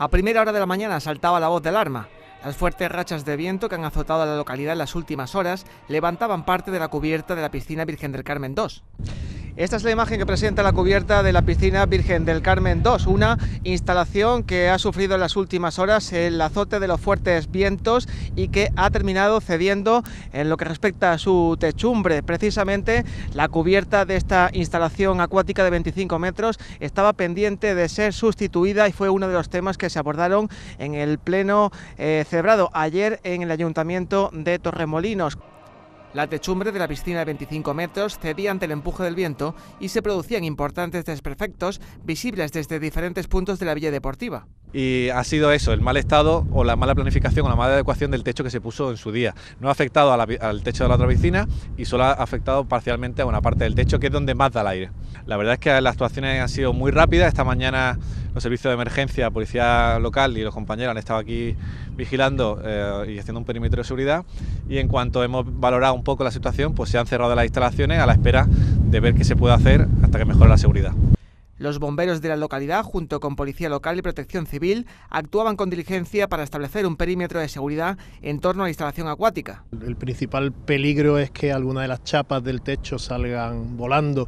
A primera hora de la mañana saltaba la voz de alarma. Las fuertes rachas de viento que han azotado a la localidad en las últimas horas levantaban parte de la cubierta de la piscina Virgen del Carmen II. Esta es la imagen que presenta la cubierta de la piscina Virgen del Carmen II, una instalación que ha sufrido en las últimas horas el azote de los fuertes vientos y que ha terminado cediendo en lo que respecta a su techumbre. Precisamente la cubierta de esta instalación acuática de 25 metros estaba pendiente de ser sustituida y fue uno de los temas que se abordaron en el pleno celebrado ayer en el Ayuntamiento de Torremolinos. La techumbre de la piscina de 25 metros cedía ante el empuje del viento y se producían importantes desperfectos visibles desde diferentes puntos de la villa deportiva. Y ha sido eso, el mal estado o la mala planificación o la mala adecuación del techo que se puso en su día. No ha afectado al techo de la otra piscina y solo ha afectado parcialmente a una parte del techo, que es donde más da el aire. La verdad es que las actuaciones han sido muy rápidas. Esta mañana los servicios de emergencia, policía local y los compañeros han estado aquí vigilando y haciendo un perímetro de seguridad, y en cuanto hemos valorado un poco la situación, pues se han cerrado las instalaciones a la espera de ver qué se puede hacer hasta que mejore la seguridad. Los bomberos de la localidad, junto con Policía Local y Protección Civil, actuaban con diligencia para establecer un perímetro de seguridad en torno a la instalación acuática. El principal peligro es que algunas de las chapas del techo salgan volando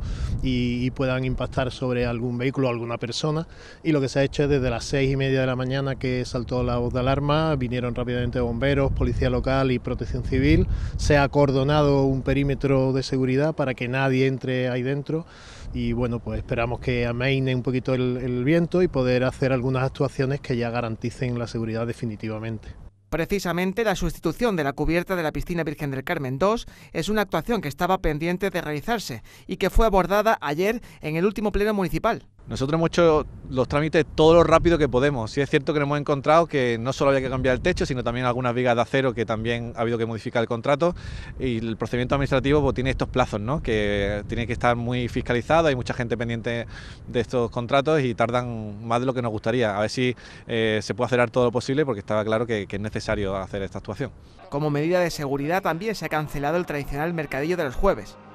y puedan impactar sobre algún vehículo o alguna persona, y lo que se ha hecho es desde las 6:30 de la mañana que saltó la voz de alarma, vinieron rápidamente bomberos, Policía Local y Protección Civil, se ha acordonado un perímetro de seguridad para que nadie entre ahí dentro. Y bueno, pues esperamos que amaine un poquito el viento y poder hacer algunas actuaciones que ya garanticen la seguridad definitivamente. Precisamente la sustitución de la cubierta de la piscina Virgen del Carmen II es una actuación que estaba pendiente de realizarse y que fue abordada ayer en el último pleno municipal. Nosotros hemos hecho los trámites todo lo rápido que podemos. Sí es cierto que nos hemos encontrado que no solo había que cambiar el techo, sino también algunas vigas de acero que también ha habido que modificar el contrato, y el procedimiento administrativo pues tiene estos plazos, ¿no?, que tiene que estar muy fiscalizado, hay mucha gente pendiente de estos contratos y tardan más de lo que nos gustaría. A ver si se puede acelerar todo lo posible, porque estaba claro que es necesario hacer esta actuación. Como medida de seguridad también se ha cancelado el tradicional mercadillo de los jueves.